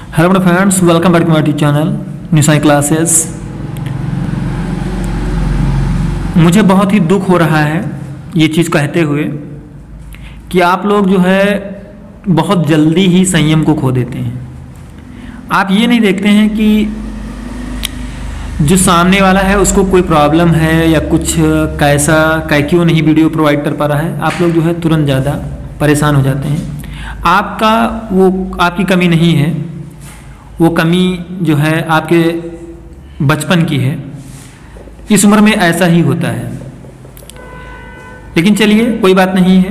Hello friends, welcome back to my YouTube channel new Sai classes. मुझे बहुत ही दुख हो रहा है ये चीज़ कहते हुए कि आप लोग जो है बहुत जल्दी ही संयम को खो देते हैं। आप ये नहीं देखते हैं कि जो सामने वाला है उसको कोई प्रॉब्लम है या कुछ क्यों नहीं वीडियो प्रोवाइड कर पा रहा है। आप लोग जो है तुरंत ज़्यादा परेशान हो जाते हैं। आपकी कमी नहीं है, वो कमी जो है आपके बचपन की है। इस उम्र में ऐसा ही होता है, लेकिन चलिए कोई बात नहीं है।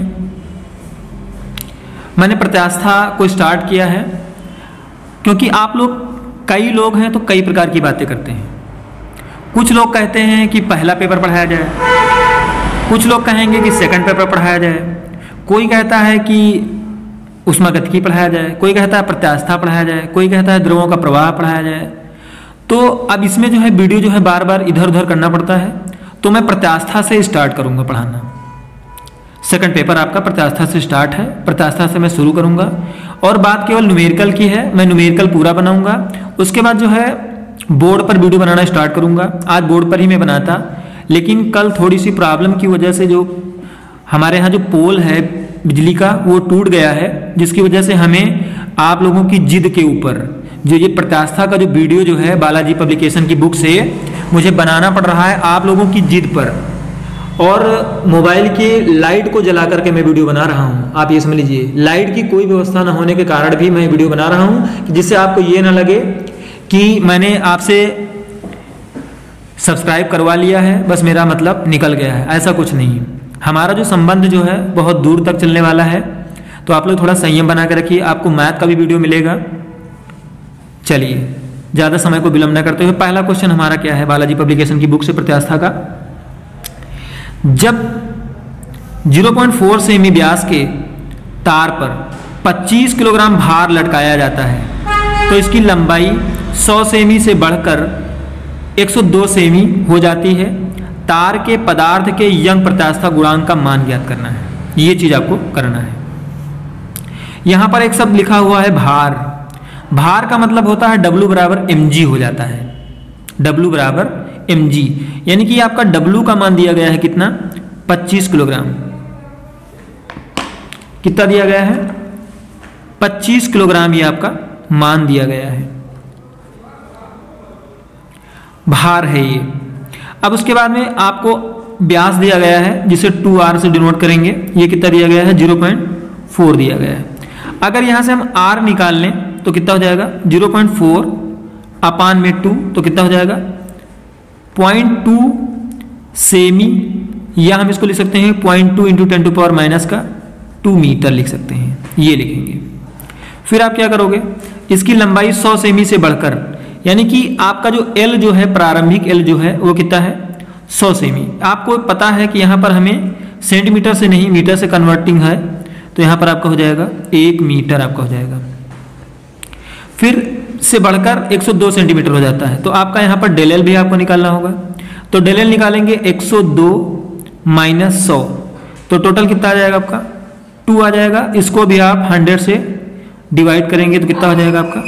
मैंने प्रत्यास्था को स्टार्ट किया है क्योंकि आप लोग कई लोग हैं तो कई प्रकार की बातें करते हैं। कुछ लोग कहते हैं कि पहला पेपर पढ़ाया जाए, कुछ लोग कहेंगे कि सेकंड पेपर पढ़ाया जाए, कोई कहता है कि ऊष्मागतिकी पढ़ाया जाए, कोई कहता है प्रत्यास्था पढ़ाया जाए, कोई कहता है ध्रुवों का प्रवाह पढ़ाया जाए। तो अब इसमें जो है वीडियो जो है बार बार इधर उधर करना पड़ता है, तो मैं प्रत्यास्था से स्टार्ट करूंगा पढ़ाना। सेकंड पेपर आपका प्रत्यास्था से स्टार्ट है, प्रत्यास्था से मैं शुरू करूंगा और बात केवल न्यूमेरिकल की है। मैं न्यूमेरिकल पूरा बनाऊंगा, उसके बाद जो है बोर्ड पर वीडियो बनाना स्टार्ट करूंगा। आज बोर्ड पर ही मैं बनाता, लेकिन कल थोड़ी सी प्रॉब्लम की वजह से जो हमारे यहाँ जो पोल है बिजली का वो टूट गया है, जिसकी वजह से हमें आप लोगों की जिद के ऊपर जो ये प्रत्यास्था का जो वीडियो जो है बालाजी पब्लिकेशन की बुक से मुझे बनाना पड़ रहा है आप लोगों की जिद पर। और मोबाइल के लाइट को जला करके मैं वीडियो बना रहा हूँ। आप ये समझ लीजिए, लाइट की कोई व्यवस्था न होने के कारण भी मैं वीडियो बना रहा हूँ, जिससे आपको ये ना लगे कि मैंने आपसे सब्सक्राइब करवा लिया है, बस मेरा मतलब निकल गया है। ऐसा कुछ नहीं। हमारा जो संबंध जो है बहुत दूर तक चलने वाला है, तो आप लोग थोड़ा संयम बना के रखिए। आपको मैथ का भी वीडियो मिलेगा। चलिए ज़्यादा समय को विलंब न करते हुए पहला क्वेश्चन हमारा क्या है बालाजी पब्लिकेशन की बुक से प्रत्यास्था का। जब 0.4 सेमी व्यास के तार पर 25 किलोग्राम भार लटकाया जाता है तो इसकी लंबाई 100 सेमी से बढ़कर 102 सेमी हो जाती है। तार के पदार्थ के यंग प्रत्यास्था गुणांक का मान ज्ञात करना है। ये चीज आपको करना है। यहां पर एक शब्द लिखा हुआ है भार। भार का मतलब होता है W बराबर mg हो जाता है। W बराबर mg, यानी कि आपका W का मान दिया गया है कितना, 25 किलोग्राम। कितना दिया गया है, 25 किलोग्राम ये आपका मान दिया गया है, भार है ये। अब उसके बाद में आपको व्यास दिया गया है जिसे 2r से डिनोट करेंगे। ये कितना दिया गया है, 0.4 दिया गया है। अगर यहां से हम r निकाल लें तो कितना हो जाएगा, 0.4 अपान में 2 तो कितना हो जाएगा 0.2 सेमी, या हम इसको लिख सकते हैं 0.2 इंटू 10 टू पावर माइनस का 2 मीटर लिख सकते हैं। ये लिखेंगे। फिर आप क्या करोगे, इसकी लंबाई 100 सेमी से बढ़कर, यानी कि आपका जो L जो है प्रारंभिक L जो है वो कितना है, 100 सेमी। आपको पता है कि यहाँ पर हमें सेंटीमीटर से नहीं मीटर से कन्वर्टिंग है, तो यहाँ पर आपका हो जाएगा 1 मीटर आपका हो जाएगा। फिर से बढ़कर 102 सेंटीमीटर हो जाता है, तो आपका यहाँ पर डेल L भी आपको निकालना होगा। तो डेल L निकालेंगे 102 माइनस 100, तो टोटल कितना आ जाएगा आपका 2 आ जाएगा। इसको भी आप 100 से डिवाइड करेंगे तो कितना हो जाएगा आपका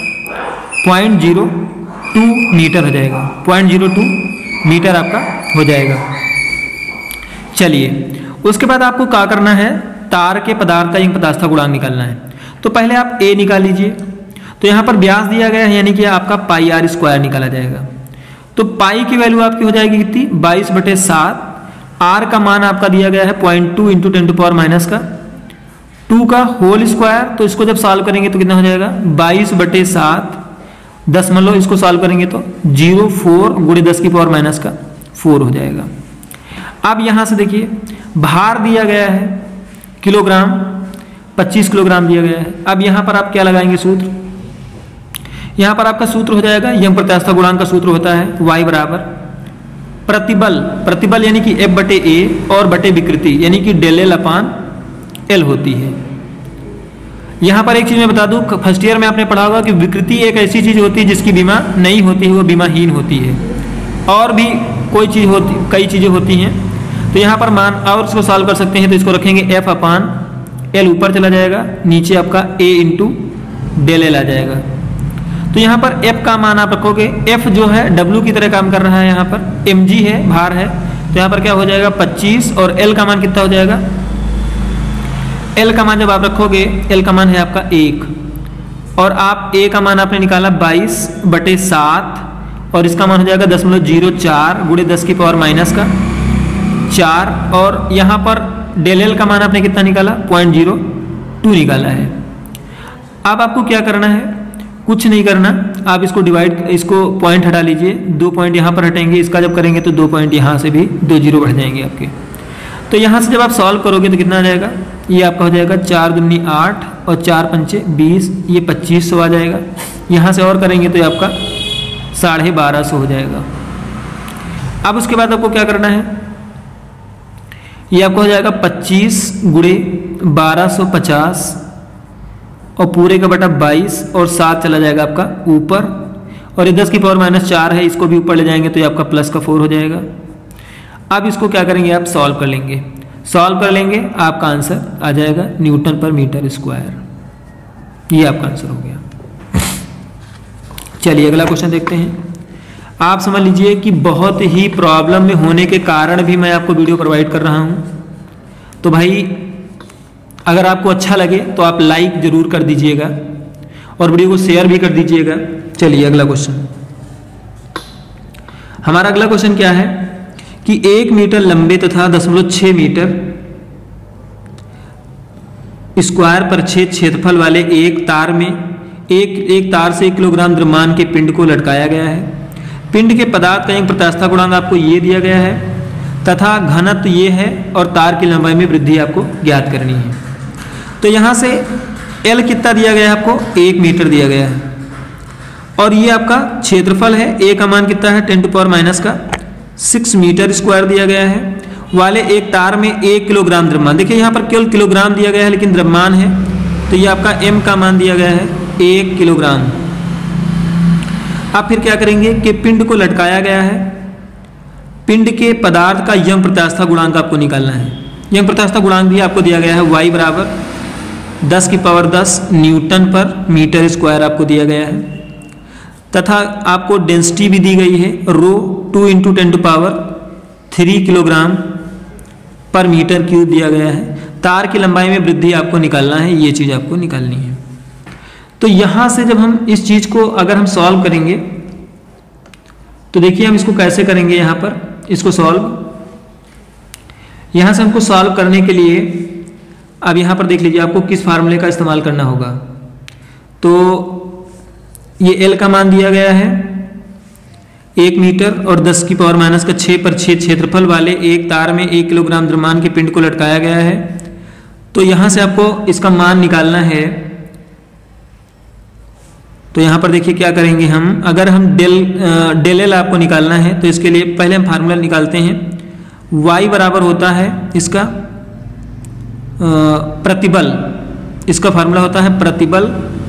0.02 मीटर हो जाएगा। 0.02 मीटर आपका हो जाएगा। चलिए उसके बाद आपको क्या करना है, तार के पदार्थ का यंग प्रत्यास्था गुणांक निकालना है। तो पहले आप A निकाल लीजिए। तो यहाँ पर व्यास दिया गया है, यानी कि आपका पाई r स्क्वायर निकाला जाएगा। तो पाई की वैल्यू आपकी हो जाएगी कितनी, 22/7। r का मान आपका दिया गया है 0.2 इंटू 10 टू पावर माइनस का 2 का होल स्क्वायर। तो इसको जब सॉल्व करेंगे तो कितना हो जाएगा, 22/7 दशमलव, इसको सॉल्व करेंगे तो 0.4 गुणे 10 की पावर माइनस का 4 हो जाएगा। अब यहां से देखिए भार दिया गया है किलोग्राम, 25 किलोग्राम दिया गया है। अब यहां पर आप क्या लगाएंगे सूत्र, यहां पर आपका सूत्र हो जाएगा यंग प्रत्यास्था गुणांक का सूत्र होता है y बराबर प्रतिबल, प्रतिबल यानी कि F/A और बटे विकृति यानी कि डेल L अपान L होती है। यहां पर एक चीज मैं बता दूं, फर्स्ट ईयर में आपने पढ़ा होगा कि विकृति एक ऐसी चीज होती है जिसकी बीमा नहीं होती है, वो बीमाहीन होती है। और भी कोई चीज होती, कई चीजें होती हैं। तो यहाँ पर मान और इसको सॉल्व कर सकते हैं। तो इसको रखेंगे F अपान L ऊपर चला जाएगा, नीचे आपका A इंटू डेल L आ जाएगा। तो यहाँ पर F का मान आप रखोगे, F जो है W की तरह काम कर रहा है, यहाँ पर mg है, भार है, तो यहाँ पर क्या हो जाएगा 25, और L का मान कितना हो जाएगा, L का मान जब आप रखोगे, L का मान है आपका 1, और आप A का मान आपने निकाला 22/7, और इसका मान हो जाएगा 0.04 गुणे 10 की पावर माइनस का 4, और यहाँ पर डेल L का मान आपने कितना निकाला 0.02 निकाला है। अब आपको क्या करना है, कुछ नहीं करना, आप इसको डिवाइड, इसको पॉइंट हटा लीजिए, 2 पॉइंट यहाँ पर हटेंगे, इसका जब करेंगे तो 2 पॉइंट यहाँ से भी 2 जीरो बढ़ जाएंगे आपके। तो यहाँ से जब आप सॉल्व करोगे तो कितना आ जाएगा, ये आपका हो जाएगा 4 दूनी 8 और 4 पंचे 20, ये 2500 आ जाएगा। यहाँ से और करेंगे तो ये आपका 1250 हो जाएगा। अब उसके बाद आपको क्या करना है, ये आपको हो जाएगा 25 गुणे 1250 और पूरे का बटा 22, और 7 चला जाएगा आपका ऊपर, और ये 10 की पावर माइनस 4 है, इसको भी ऊपर ले जाएंगे तो ये आपका प्लस का 4 हो जाएगा। अब इसको क्या करेंगे, आप सॉल्व कर लेंगे, सॉल्व कर लेंगे, आपका आंसर आ जाएगा न्यूटन पर मीटर स्क्वायर। ये आपका आंसर हो गया। चलिए अगला क्वेश्चन देखते हैं। आप समझ लीजिए कि बहुत ही प्रॉब्लम में होने के कारण भी मैं आपको वीडियो प्रोवाइड कर रहा हूँ, तो भाई अगर आपको अच्छा लगे तो आप लाइक जरूर कर दीजिएगा और वीडियो को शेयर भी कर दीजिएगा। चलिए अगला क्वेश्चन, हमारा अगला क्वेश्चन क्या है कि 1 मीटर लंबे तथा 0.6 मीटर स्क्वायर पर क्षेत्रफल वाले एक तार में एक तार से 1 किलोग्राम द्रव्यमान के पिंड को लटकाया गया है। पिंड के पदार्थ का एक प्रत्यास्था गुणांक आपको ये दिया गया है तथा घनत्व ये है, और तार की लंबाई में वृद्धि आपको ज्ञात करनी है। तो यहाँ से L कितना दिया गया है आपको, 1 मीटर दिया गया है, और ये आपका क्षेत्रफल है, A का मान कितना है 10⁻⁻6 मीटर स्क्वायर दिया गया है, वाले एक तार में 1 किलोग्राम द्रव्यमान। देखिए यहाँ पर केवल किलोग्राम दिया गया है लेकिन द्रव्यमान है, तो ये आपका M का मान दिया गया है 1 किलोग्राम। अब फिर क्या करेंगे कि पिंड को लटकाया गया है, पिंड के पदार्थ का यंग प्रत्यास्था गुणांक आपको निकालना है। यंग प्रत्यास्था गुणांक भी आपको दिया गया है, y बराबर 10 की पावर 10 न्यूटन पर मीटर स्क्वायर आपको दिया गया है, तथा आपको डेंसिटी भी दी गई है, रो 2 × 10⁻³ किलोग्राम पर मीटर क्यूब दिया गया है। तार की लंबाई में वृद्धि आपको निकालना है, ये चीज़ आपको निकालनी है। तो यहाँ से जब हम इस चीज़ को अगर हम सॉल्व करेंगे तो देखिए हम इसको कैसे करेंगे, यहाँ पर इसको सॉल्व, यहाँ से हमको सॉल्व करने के लिए अब यहाँ पर देख लीजिए आपको किस फार्मूले का इस्तेमाल करना होगा। तो ये L का मान दिया गया है 1 मीटर और 10 की पावर माइनस का 6 पर 6 क्षेत्रफल वाले एक तार में 1 किलोग्राम द्रव्यमान के पिंड को लटकाया गया है। तो यहाँ से आपको इसका मान निकालना है। तो यहाँ पर देखिए क्या करेंगे हम, अगर हम डेल L आपको निकालना है तो इसके लिए पहले हम फार्मूला निकालते हैं। y बराबर होता है इसका प्रतिबल, इसका फार्मूला होता है प्रतिबल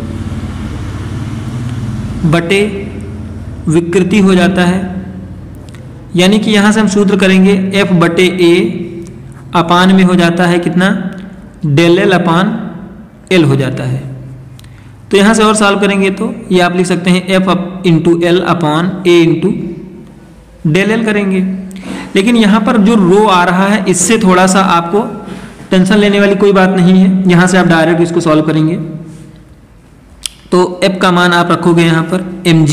बटे विकृति हो जाता है, यानी कि यहाँ से हम सूत्र करेंगे F बटे A अपान में हो जाता है कितना, डेल L अपान L हो जाता है। तो यहाँ से और सॉल्व करेंगे तो ये आप लिख सकते हैं F into L upon A into del L करेंगे। लेकिन यहाँ पर जो रो आ रहा है इससे थोड़ा सा आपको टेंशन लेने वाली कोई बात नहीं है, यहाँ से आप डायरेक्ट इसको सॉल्व करेंगे। तो F का मान आप रखोगे यहाँ पर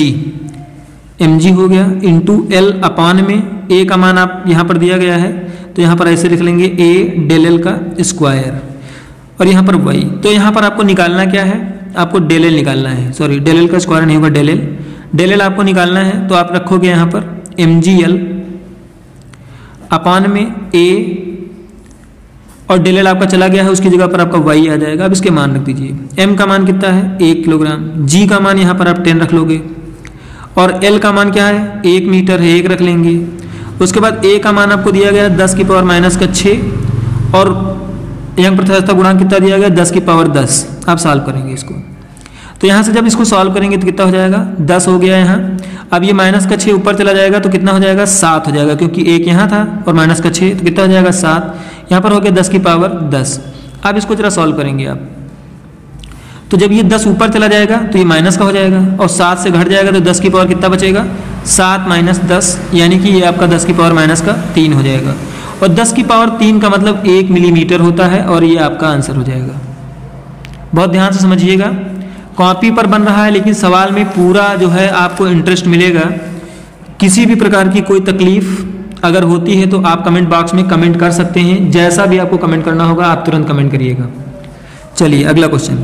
mg हो गया इंटू L अपान में A का मान आप यहाँ पर दिया गया है, तो यहाँ पर ऐसे लिख लेंगे A डेल L का स्क्वायर, और यहाँ पर y। तो यहाँ पर आपको निकालना क्या है, आपको डेल L निकालना है, सॉरी डेल L का स्क्वायर नहीं होगा, डेल L आपको निकालना है। तो आप रखोगे यहाँ पर mgl अपान में A, और डेल L आपका चला गया है, उसकी जगह पर आपका y आ जाएगा। अब इसके मान रख दीजिए, m का मान कितना है 1 किलोग्राम, g का मान यहाँ पर आप 10 रख लोगे, और L का मान क्या है 1 मीटर है, 1 रख लेंगे। उसके बाद A का मान आपको दिया गया 10 की पावर माइनस का 6, और यंग प्रत्यास्था गुणांक कितना दिया गया 10 की पावर 10। आप सॉल्व करेंगे इसको, तो यहाँ से जब इसको सॉल्व करेंगे तो कितना हो जाएगा 10 हो गया यहाँ। अब ये माइनस का 6 ऊपर चला जाएगा तो कितना हो जाएगा 7 हो जाएगा, क्योंकि 1 यहाँ था और माइनस का 6 तो कितना हो जाएगा 7। यहाँ पर हो गया 10 की पावर 10। अब इसको जरा सॉल्व करेंगे आप, तो जब ये 10 ऊपर चला जाएगा तो ये माइनस का हो जाएगा, और 7 से घट जाएगा तो 10 की पावर कितना बचेगा, 7 माइनस 10, यानी कि ये आपका 10 की पावर माइनस का 3 हो जाएगा। और 10 की पावर 3 का मतलब 1 मिलीमीटर होता है, और ये आपका आंसर हो जाएगा। बहुत ध्यान से समझिएगा, कॉपी पर बन रहा है लेकिन सवाल में पूरा जो है आपको इंटरेस्ट मिलेगा। किसी भी प्रकार की कोई तकलीफ अगर होती है तो आप कमेंट बॉक्स में कमेंट कर सकते हैं, जैसा भी आपको कमेंट करना होगा आप तुरंत कमेंट करिएगा। चलिए अगला क्वेश्चन।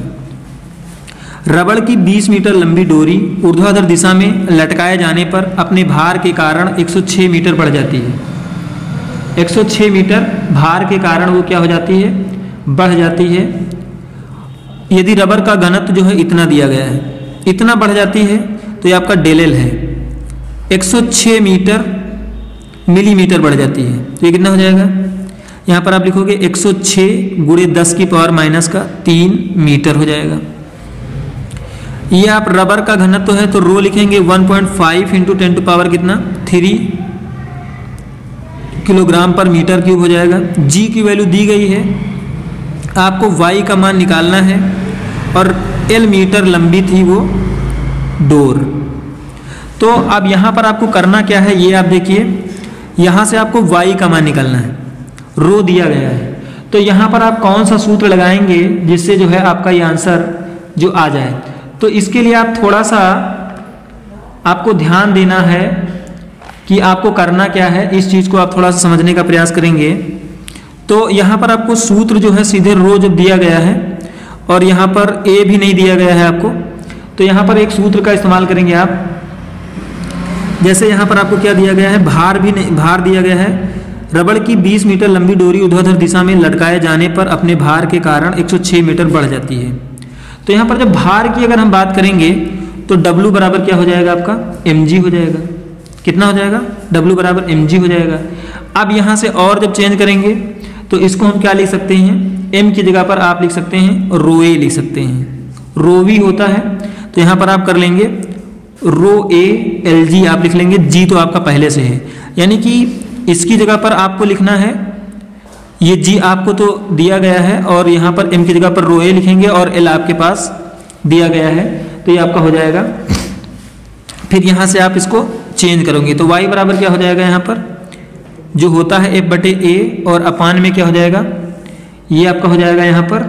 रबड़ की 20 मीटर लंबी डोरी ऊर्ध्वाधर दिशा में लटकाए जाने पर अपने भार के कारण 106 मीटर बढ़ जाती है। 106 मीटर भार के कारण वो क्या हो जाती है, बढ़ जाती है। यदि रबर का घनत्व जो है इतना दिया गया है, इतना बढ़ जाती है, तो ये आपका डेलेल है। 106 मीटर मिलीमीटर बढ़ जाती है, तो ये कितना हो जाएगा, यहाँ पर आप लिखोगे 106 गुणे 10 की पावर माइनस का 3 मीटर हो जाएगा। ये आप रबर का घनत्व है तो रो लिखेंगे 1.5 इंटू 10 टू पावर कितना 3 किलोग्राम पर मीटर क्यूब हो जाएगा। जी की वैल्यू दी गई है, आपको वाई का मान निकालना है, और एल मीटर लंबी थी वो डोर। तो अब यहाँ पर आपको करना क्या है, ये आप देखिए, यहाँ से आपको वाई का मान निकालना है, रो दिया गया है। तो यहाँ पर आप कौन सा सूत्र लगाएंगे जिससे जो है आपका ये आंसर जो आ जाए। तो इसके लिए आप थोड़ा सा आपको ध्यान देना है कि आपको करना क्या है, इस चीज़ को आप थोड़ा सा समझने का प्रयास करेंगे। तो यहाँ पर आपको सूत्र जो है सीधे रो जब दिया गया है और यहाँ पर ए भी नहीं दिया गया है आपको, तो यहाँ पर एक सूत्र का इस्तेमाल करेंगे आप। जैसे यहाँ पर आपको क्या दिया गया है, भार भी नहीं, भार दिया गया है, रबड़ की 20 मीटर लंबी डोरी ऊर्ध्वाधर दिशा में लटकाए जाने पर अपने भार के कारण 106 मीटर बढ़ जाती है। तो यहाँ पर जब भार की अगर हम बात करेंगे तो W बराबर क्या हो जाएगा आपका, mg हो जाएगा। कितना हो जाएगा, W बराबर mg हो जाएगा। अब यहाँ से और जब चेंज करेंगे तो इसको हम क्या लिख सकते हैं, m की जगह पर आप लिख सकते हैं रो ए लिख सकते हैं, रो वी होता है। तो यहाँ पर आप कर लेंगे रो ए एल जी आप लिख लेंगे, जी तो आपका पहले से है, यानी कि इसकी जगह पर आपको लिखना है, ये जी आपको तो दिया गया है, और यहाँ पर m की जगह पर रो ए लिखेंगे और l आपके पास दिया गया है, तो ये आपका हो जाएगा। फिर यहाँ से आप इसको चेंज करोगे तो y बराबर क्या हो जाएगा, यहाँ पर जो होता है f बटे a, और अपान में क्या हो जाएगा, ये आपका हो जाएगा यहाँ पर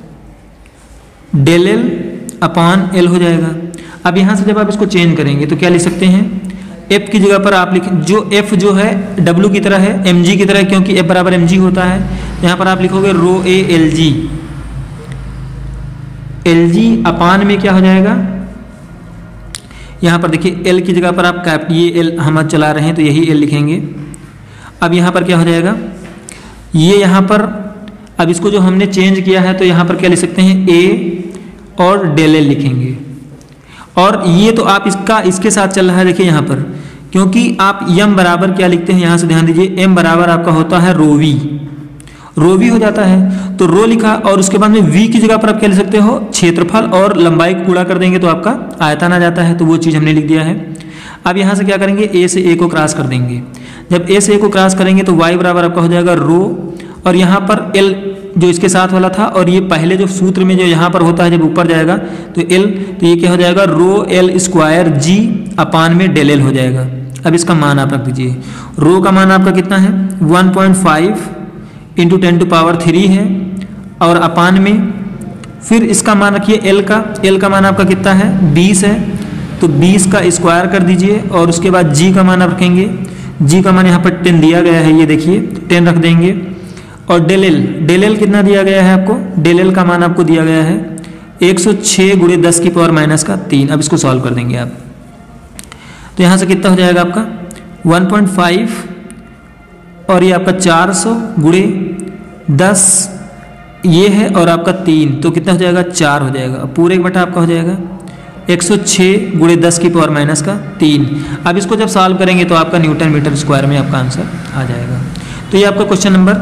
डेल एल अपान एल हो जाएगा। अब यहाँ से जब आप इसको चेंज करेंगे तो क्या लिख सकते हैं, f की जगह पर आप लिखें, जो f जो है w की तरह है, mg की तरह, क्योंकि f बराबर mg होता है। यहाँ पर आप लिखोगे रो A L G, L G अपान में क्या हो जाएगा, यहाँ पर देखिए l की जगह पर आप कैप, ये l हम चला रहे हैं तो यही l लिखेंगे। अब यहाँ पर क्या हो जाएगा, ये यहाँ पर अब इसको जो हमने चेंज किया है तो यहाँ पर क्या लिख सकते हैं, a और डेल एल लिखेंगे। और ये तो आप इसका इसके साथ चल रहा है, देखिए यहाँ पर, क्योंकि आप m बराबर क्या लिखते हैं, यहाँ से ध्यान दीजिए, m बराबर आपका होता है रो वी हो जाता है। तो रो लिखा और उसके बाद में v की जगह पर आप क्या लिख सकते हो, क्षेत्रफल, और लंबाई को गुणा कर देंगे तो आपका आयतन आ जाता है, तो वो चीज़ हमने लिख दिया है। अब यहाँ से क्या करेंगे, a से a को क्रॉस कर देंगे। जब a से a को क्रॉस करेंगे तो y बराबर आपका हो जाएगा रो, और यहाँ पर l जो इसके साथ वाला था, और ये पहले जो सूत्र में जो यहाँ पर होता है जब ऊपर जाएगा तो l, तो ये क्या हो जाएगा, रो एल स्क्वायर जी अपान में डेल एल हो जाएगा। अब इसका मान आप रख दीजिए, रो का मान आपका कितना है, 1.5 इंटू 10 टू पावर 3 है, और अपान में फिर इसका मान रखिए l का मान आपका कितना है, 20 है, तो 20 का स्क्वायर कर दीजिए, और उसके बाद g का मान आप रखेंगे, g का मान यहाँ पर 10 दिया गया है, ये देखिए 10 रख देंगे। और डेल एल कितना दिया गया है आपको, डेल एल का मान आपको दिया गया है 106 गुणे 10 की पावर माइनस का 3। अब इसको सॉल्व कर देंगे आप, तो यहाँ से कितना हो जाएगा आपका 1.5, और ये आपका 400 गुणे 10 ये है, और आपका 3, तो कितना हो जाएगा, 4 हो जाएगा। पूरे एक बटा आपका हो जाएगा 106 गुणे 10 की पावर माइनस का 3। अब इसको जब सॉल्व करेंगे तो आपका न्यूटन मीटर स्क्वायर में आपका आंसर आ जाएगा। तो ये आपका क्वेश्चन नंबर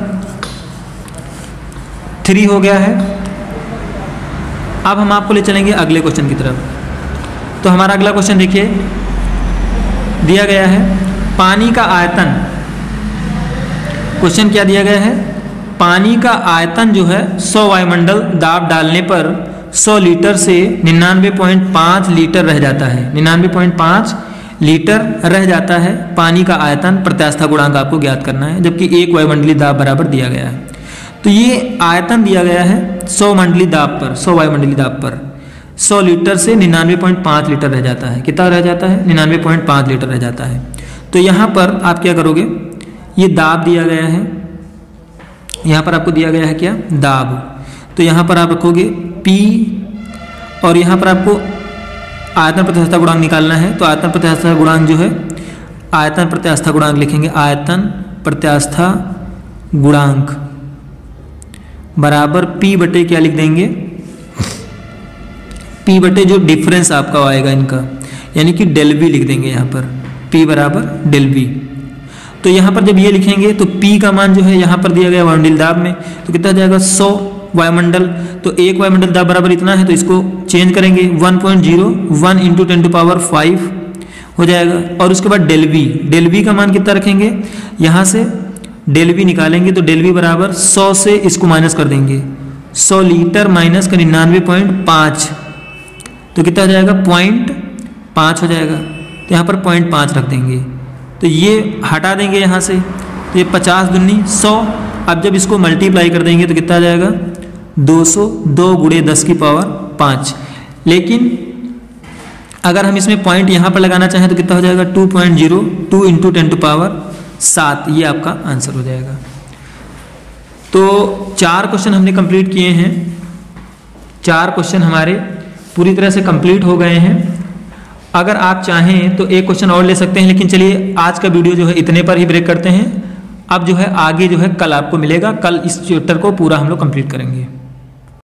3 हो गया है। अब हम आपको ले चलेंगे अगले क्वेश्चन की तरफ। तो हमारा अगला क्वेश्चन देखिए, दिया गया है पानी का आयतन। क्वेश्चन क्या दिया गया है, पानी का आयतन जो है 100 वायुमंडल दाब डालने पर 100 लीटर से 99.5 लीटर रह जाता है, 99.5 लीटर रह जाता है पानी का आयतन प्रत्यास्था गुणांक आपको ज्ञात करना है, जबकि 1 वायुमंडलीय दाब बराबर दिया गया है। तो ये आयतन दिया गया है 100 मंडलीय दाब पर, 100 वायुमंडलीय दाब पर 100 लीटर से 99.5 लीटर रह जाता है। कितना रह जाता है? 99.5 लीटर रह जाता है। तो यहाँ पर आप क्या करोगे, ये दाब दिया गया है, यहाँ पर आपको दिया गया है क्या? दाब। तो यहाँ पर आप रखोगे P और यहाँ पर आपको आयतन प्रत्यास्था गुणांक निकालना है। तो आयतन प्रत्यास्था गुणांक जो है, आयतन प्रत्यास्था गुणांक लिखेंगे, आयतन प्रत्यास्था गुणांक बराबर P बटे क्या लिख देंगे? P बटे जो डिफरेंस आपका आएगा इनका, यानी कि डेल V लिख देंगे यहाँ पर, P बराबर डेल V। तो यहाँ पर जब ये लिखेंगे तो P का मान जो है यहाँ पर दिया गया वायुमंडलीय दाब में, तो कितना जाएगा? 100 वायुमंडल। तो एक वायुमंडल दाब बराबर इतना है, तो इसको चेंज करेंगे 1.01 इंटू 10⁵ हो जाएगा। और उसके बाद डेल V का मान कितना रखेंगे? यहाँ से डेल V निकालेंगे तो डेल V बराबर 100 से इसको माइनस कर देंगे, 100 लीटर माइनस का 99.5, तो कितना हो जाएगा? 0.5 हो जाएगा। तो यहाँ पर 0.5 रख देंगे, तो ये हटा देंगे यहाँ से, तो ये 50 दूनी 100। अब जब इसको मल्टीप्लाई कर देंगे तो कितना आ जाएगा? 202 × 10⁵ लेकिन अगर हम इसमें पॉइंट यहाँ पर लगाना चाहें तो कितना हो जाएगा? 2.02 इंटू 10⁷, ये आपका आंसर हो जाएगा। तो 4 क्वेश्चन हमने कंप्लीट किए हैं, 4 क्वेश्चन हमारे पूरी तरह से कंप्लीट हो गए हैं। अगर आप चाहें तो एक क्वेश्चन और ले सकते हैं, लेकिन चलिए आज का वीडियो जो है इतने पर ही ब्रेक करते हैं। अब जो है आगे जो है कल आपको मिलेगा, कल इस चैप्टर को पूरा हम लोग कंप्लीट करेंगे।